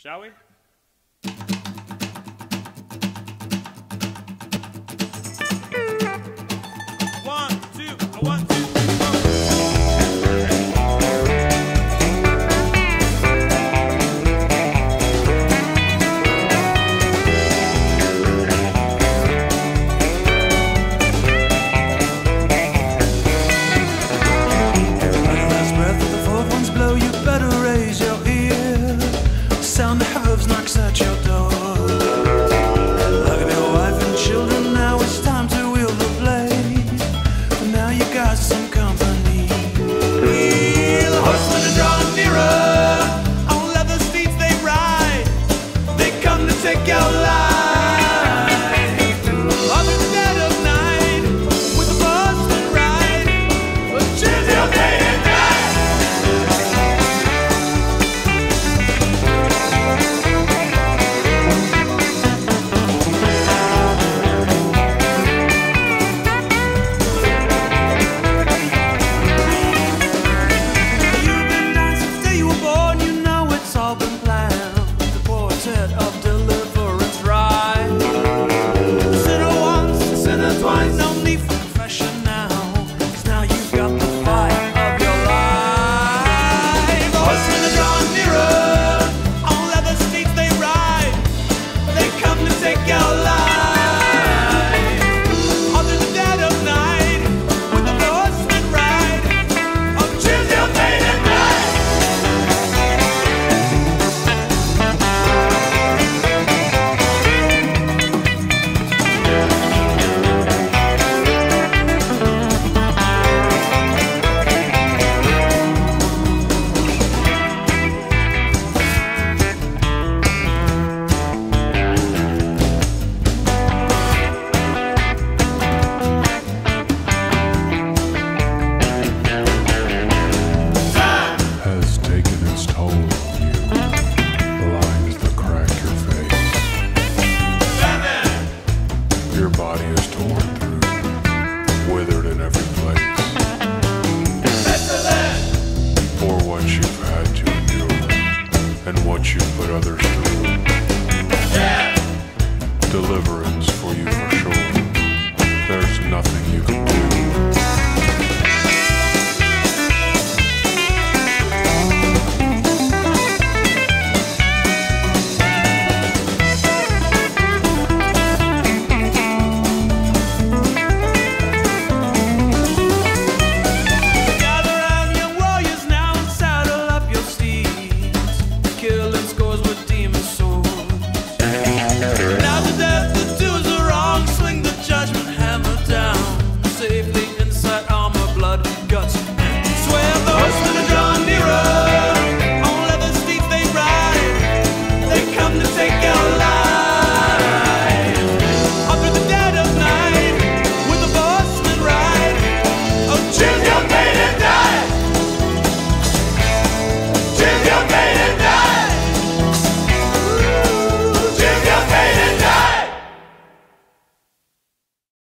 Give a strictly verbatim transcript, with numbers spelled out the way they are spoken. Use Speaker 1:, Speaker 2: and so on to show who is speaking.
Speaker 1: Shall we? One, two, one, two, three, four.
Speaker 2: Sound the hooves knocks at your door. Look at your wife and children, now it's time to wheel the blade. But now you got some company. The horsemen are drawing nearer. On leather steeds they ride. They come to take your life. Under the dead of night, with the horsemen ride. But choose your day and night. Your body is torn through, withered in every place. For what you've had to endure, and what you've put others through. Yeah. Deliverance for you for sure. There's nothing you can do.